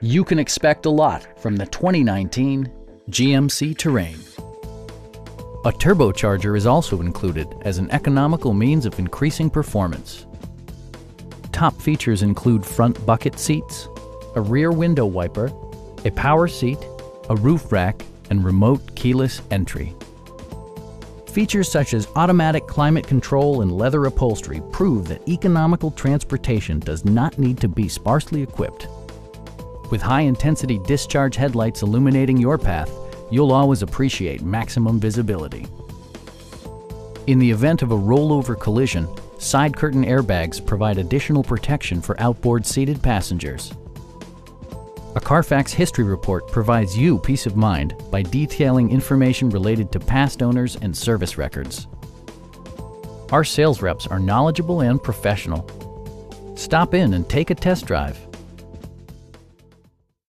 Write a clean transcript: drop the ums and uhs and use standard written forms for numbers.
You can expect a lot from the 2019 GMC Terrain. A turbocharger is also included as an economical means of increasing performance. Top features include front bucket seats, a rear window wiper, a power seat, a roof rack, and remote keyless entry. Features such as automatic climate control and leather upholstery prove that economical transportation does not need to be sparsely equipped. With high-intensity discharge headlights illuminating your path, you'll always appreciate maximum visibility. In the event of a rollover collision, side curtain airbags provide additional protection for outboard seated passengers. A Carfax history report provides you peace of mind by detailing information related to past owners and service records. Our sales reps are knowledgeable and professional. Stop in and take a test drive.